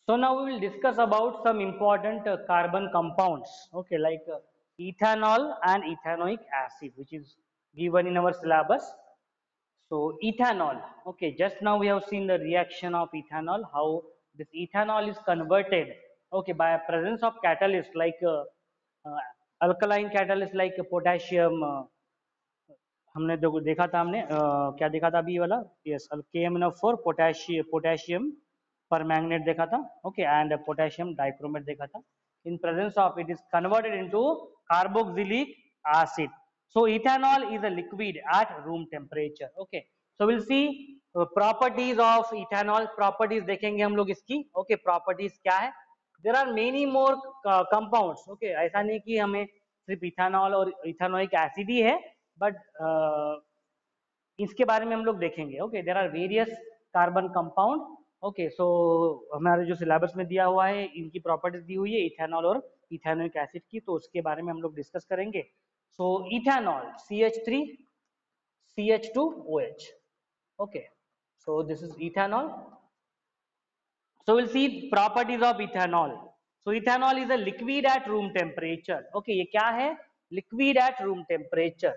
So now we will discuss about some important carbon compounds, okay, like ethanol and ethanoic acid, which is given in our syllabus. So ethanol, okay, just now we have seen the reaction of ethanol, how this ethanol is converted, okay, by a presence of catalyst like uh, alkaline catalyst like potassium. हमने देखा था हमने क्या देखा था अभी ये वाला, यस, KMnO4 पोटेशियम पर मैग्नेट देखा था, ओके, एंड पोटेशियम डाइक्रोमेट देखा था. In presence of it is converted into carboxylic acid. So ethanol is a liquid at room temperature. Okay, so will see properties of ethanol. Properties देखेंगे हम लोग इसकी. Okay, properties क्या है. There are many more compounds. Okay, ऐसा नहीं कि हमें सिर्फ इथेनॉल और इथेनोइक एसिड ही है, बट इसके बारे में हम लोग देखेंगे. Okay, there are various carbon compound. Okay, so हमारे जो सिलेबस में दिया हुआ है इनकी प्रॉपर्टीज दी हुई है इथेनॉल और इथेनोइक एसिड की, तो उसके बारे में हम लोग डिस्कस करेंगे. So ethanol CH3 CH2OH. Okay, so this is ethanol. So we'll see properties of ethanol. So ethanol is a liquid at room temperature. Okay, ये क्या है? Liquid at room temperature.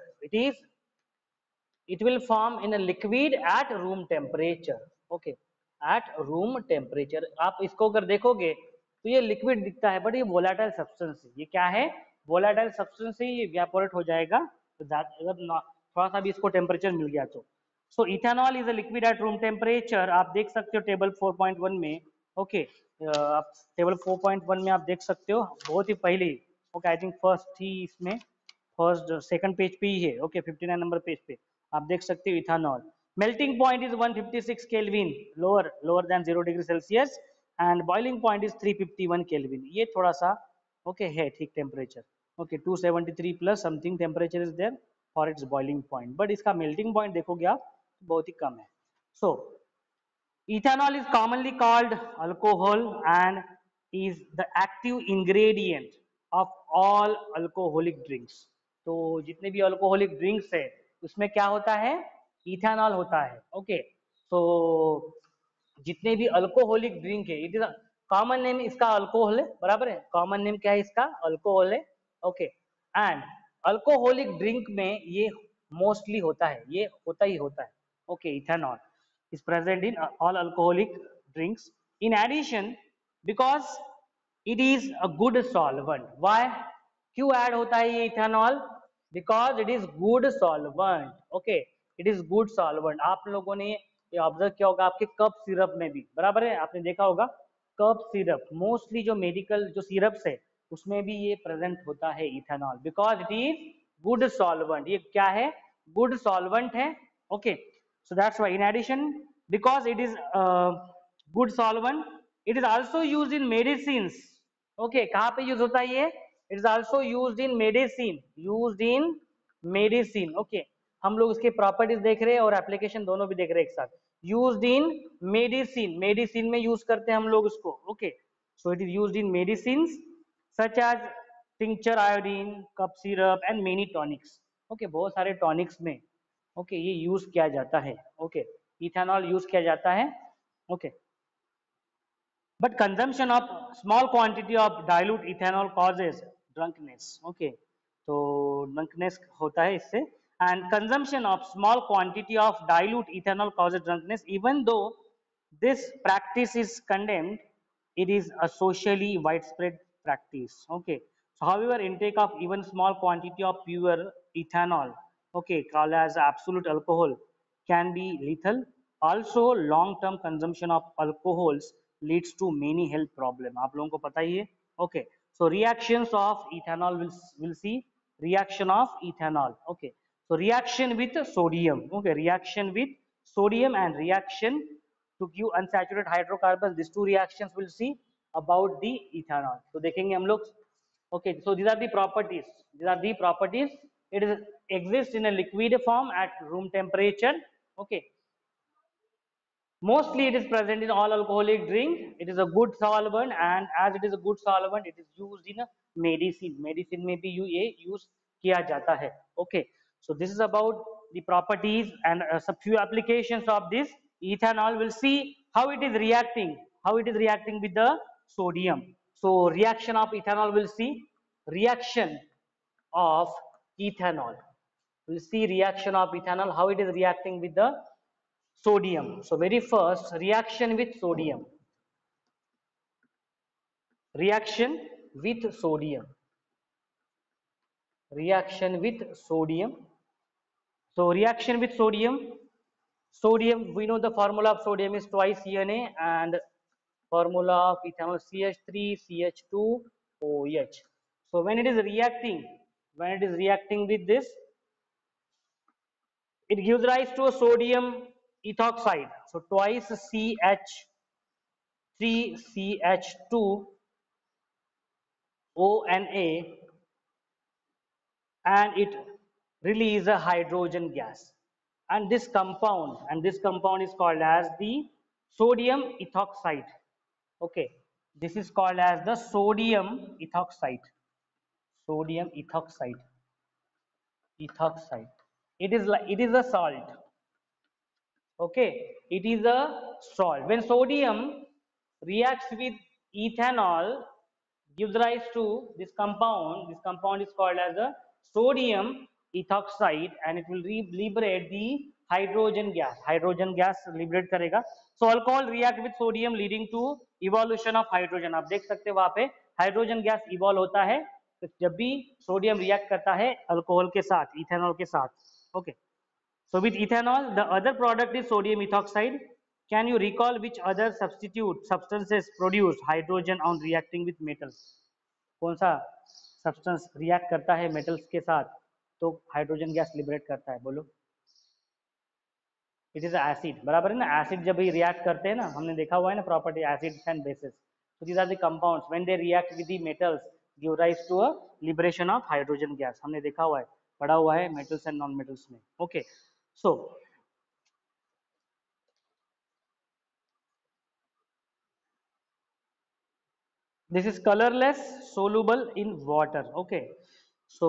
It will form in a liquid at room temperature. Okay, at room temperature. आप इसको अगर देखोगे तो ये liquid दिखता है, बट ये वोलेटाइल सब्सटेंस है. ये क्या है? वोलेटाइल सब्सटेंस है, ये इवेपोरेट हो जाएगा तो अगर थोड़ा सा भी इसको टेम्परेचर मिल गया तो. So ethanol is a liquid at room temperature. आप देख सकते हो टेबल 4.1 में. ओके, आप टेबल 4.1 में आप देख सकते हो बहुत ही पहले. ओके, आई थिंक फर्स्ट ही इसमें फर्स्ट सेकंड पेज पे ही है. ओके, 59 नंबर पेज पे आप देख सकते हो ethanol. Melting point is 156 kelvin, lower than 0 degree Celsius, and boiling point is 351 kelvin. ये थोड़ा सा ओके है ठीक temperature. Okay, 273 plus something temperature is there for its boiling point, but इसका मेल्टिंग पॉइंट देखोगे आप बहुत ही कम है. सो ethanol is commonly called alcohol and is the active ingredient of all alcoholic drinks. तो जितने भी अल्कोहलिक ड्रिंक्स है उसमें क्या होता है? इथेनॉल होता है. ओके, सो जितने भी अल्कोहलिक ड्रिंक है, इट इज कॉमन नेम इसका अल्कोहल है, बराबर है. कॉमन नेम क्या है इसका? अल्कोहल है. ओके, एंड अल्कोहलिक ड्रिंक में ये मोस्टली होता है, ये होता ही होता है. Okay, ethanol is present in all alcoholic drinks. In addition, because it is a good solvent. Why? क्यों ऐड होता है ये ethanol? Because it is good solvent. Okay, it is good solvent. आप लोगों ने ये ऑब्जर्व किया होगा आपके कप सिरप में भी, बराबर है, आपने देखा होगा कप सिरप, मोस्टली जो मेडिकल जो सिरप्स है उसमें भी ये प्रेजेंट होता है ethanol, because it is good solvent. ये क्या है? गुड सॉल्वेंट है. Okay, so that's why in addition, because it is a good solvent, it is also used in medicines. Okay, कहाँ पे यूज होता है ये? It is also used in medicine. Used in medicine. Okay, हम लोग इसके properties देख रहे हैं और एप्लीकेशन दोनों भी देख रहे हैं एक साथ. यूज्ड इन मेडिसिन, मेडिसिन में यूज करते हैं हम लोग उसको. Okay, so it is used in medicine such as tincture iodine, cough syrup and many tonics. Okay, बहुत सारे टॉनिक्स में ओके ये यूज किया जाता है. ओके, इथेनॉल यूज किया जाता है. Okay, but consumption of small quantity of dilute ethanol causes drunkenness. Okay, तो ड्रंकनेस होता है इससे. And consumption of small quantity of dilute ethanol causes drunkenness. Even though this practice is condemned, it is a socially widespread practice. Okay, so however intake of even small quantity of pure ethanol, okay, called as absolute alcohol, can be lethal. Also long term consumption of alcohols leads to many health problem. आप लोगों को पता ही है. Okay, so reactions of ethanol, will see reaction of ethanol. Okay, so reaction with sodium. Okay, reaction with sodium and reaction to give unsaturated hydrocarbons. These two reactions we'll see about the ethanol. तो देखेंगे हम लोग. Okay, so these are the properties. These are the properties. It is exists in a liquid form at room temperature. Okay, mostly it is present in all alcoholic drink. It is a good solvent, and as it is a good solvent, it is used in a medicine. Medicine में भी ये use किया जाता है. Okay, so this is about the properties and some few applications of this ethanol. We'll see how it is reacting. how it is reacting with the sodium. So reaction of ethanol, will see reaction of ethanol. We'll see reaction of ethanol, how it is reacting with the sodium. So very first, reaction with sodium. Reaction with sodium. Reaction with sodium. So reaction with sodium. Sodium, we know the formula of sodium is twice Na, and formula of ethanol CH3CH2OH. So when it is reacting with this, it gives rise to a sodium ethoxide. So twice CH3CH2ONA, and it release a hydrogen gas. And this compound is called as the sodium ethoxide. Okay, this is called as the sodium ethoxide. Sodium ethoxide. Ethoxide. It is a salt. Okay, it is a salt. When sodium reacts with ethanol, gives rise to this compound. This compound is called as a sodium ethoxide, and it will liberate the hydrogen gas. Hydrogen gas liberate करेगा. So alcohol react with sodium, leading to evolution of hydrogen. आप देख सकते हैं वहां पे hydrogen gas evolve होता है जब भी सोडियम रिएक्ट करता है अल्कोहल के साथ, इथेनॉल के साथ. Okay. So with ethanol, the other product is sodium ethoxide. Can you recall which other substances produce hydrogen on reacting with metals? कौन सा substance react करता है metals के साथ तो hydrogen gas liberate करता है, बोलो? It is acid, बराबर है ना? Acid जब भी react करते हैं ना, हमने देखा हुआ है ना property acids and bases. So these are the compounds. When they react with the metals, give rise to a liberation of hydrogen gas. हमने देखा हुआ है, पढ़ा हुआ है metals and non-metals में. Okay. So this is colorless, soluble in water. Okay. So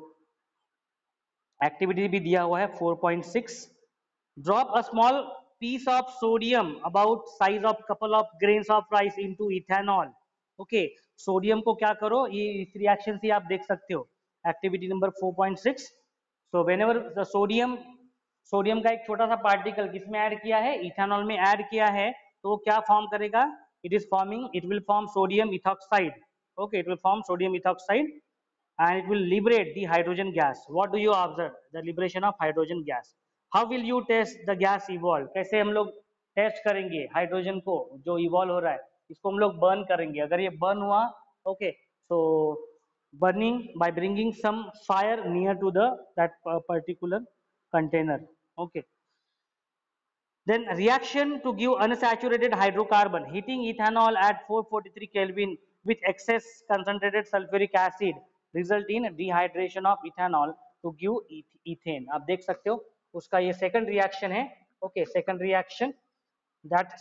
activity भी दिया हुआ है 4.6. Drop a small piece of sodium about size of couple of grains of rice into ethanol. Okay. Sodium को क्या करो, ये इस रिएक्शन से आप देख सकते हो. Activity number 4.6. So whenever the sodium का एक छोटा सा पार्टिकल किसमें ऐड किया है, इथेनॉल में ऐड किया है, तो वो क्या फॉर्म करेगा, it will form sodium ethoxide. Okay, it will form sodium ethoxide and it will liberate the hydrogen gas. What do you observe? The liberation of hydrogen gas. How will you test the gas evolve? कैसे हम लोग test करेंगे hydrogen को जो evolve हो रहा है, इसको हम लोग बर्न करेंगे. अगर ये बर्न हुआ, okay, so burning by bringing some fire near to that particular container. Okay. Then reaction to give unsaturated hydrocarbon, heating ethanol at 443 Kelvin with excess concentrated sulfuric acid result in dehydration of ethanol to give ethane. आप देख सकते हो उसका ये second reaction है. Okay, second reaction that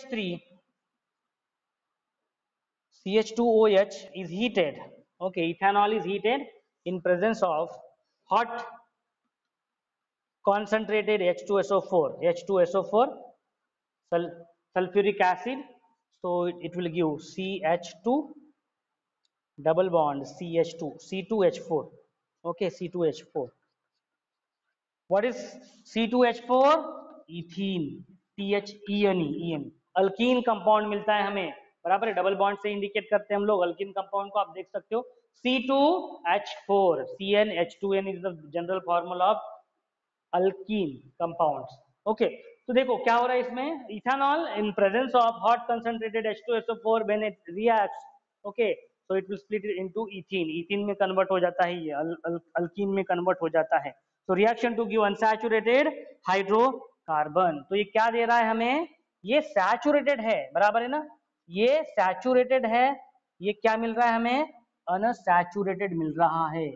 CH2OH is heated. Okay, ethanol is heated in presence of hot concentrated H2SO4 sulfuric acid. So it will give CH2 double bond CH2 C2H4. Okay, C2H4. What is C2H4? Ethene. THENE. Alkene compound मिलता है हमें, बराबर है. Double bond से indicate करते हैं हम लोग अल्कीन कंपाउंड को. आप देख सकते हो C2H4. CnH2n is the general formula of alkene compounds. Okay, तो देखो क्या हो रहा है इसमें, ethanol in presence of hot concentrated H2SO4 when it reacts, okay, so it will split into ethene. Ethene में कन्वर्ट हो जाता है, ये अल्कीन में कन्वर्ट हो जाता है. तो reaction to give unsaturated hydrocarbon. तो ये क्या दे रहा है हमें, ये सैचुरेटेड है, बराबर है ना, ये सैचुरेटेड है. ये क्या मिल रहा है हमें, अनसैचुरेटेड मिल रहा है.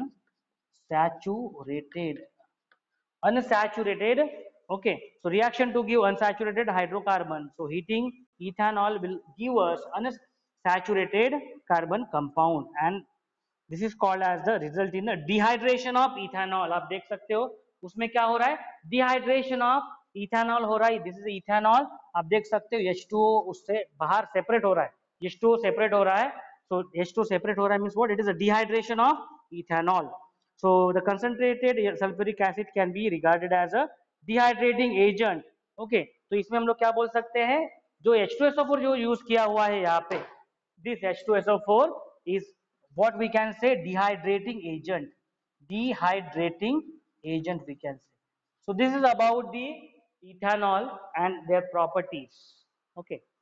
Unsaturated. Okay, so reaction to give unsaturated hydrocarbon, so heating ethanol will give us unsaturated carbon compound, and this is called as the result in the dehydration of ethanol. आप देख सकते हो उसमें क्या हो रहा है, dehydration of इथेनॉल हो रहा है, दिस इज इथेनॉल, आप देख सकते हो H2O उससे बाहर सेपरेट हो रहा है, H2O सेपरेट हो रहा है, so H2O सेपरेट हो रहा है means what, it is a dehydration of ethanol. So the concentrated sulfuric acid can be regarded as a dehydrating agent. Okay, तो इसमें हम लोग क्या बोल सकते हैं, जो H2SO4 जो यूज किया हुआ है यहाँ पे, this H2SO4 is what we can say dehydrating agent, dehydrating agent we can say. So this is about the ethanol and their properties. Okay.